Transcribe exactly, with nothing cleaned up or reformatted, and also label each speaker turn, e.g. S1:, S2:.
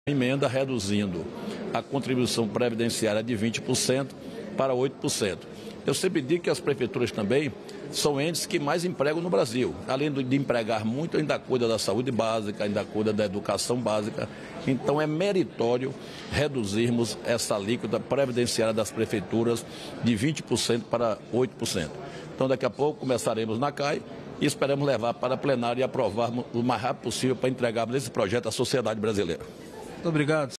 S1: Emenda reduzindo a contribuição previdenciária de vinte por cento para oito por cento. Eu sempre digo que as prefeituras também são entes que mais empregam no Brasil. Além de empregar muito, ainda cuida da saúde básica, ainda cuida da educação básica. Então é meritório reduzirmos essa alíquota previdenciária das prefeituras de vinte por cento para oito por cento. Então daqui a pouco começaremos na C A I e esperamos levar para a plenária e aprovarmos o mais rápido possível para entregarmos esse projeto à sociedade brasileira.
S2: Muito obrigado.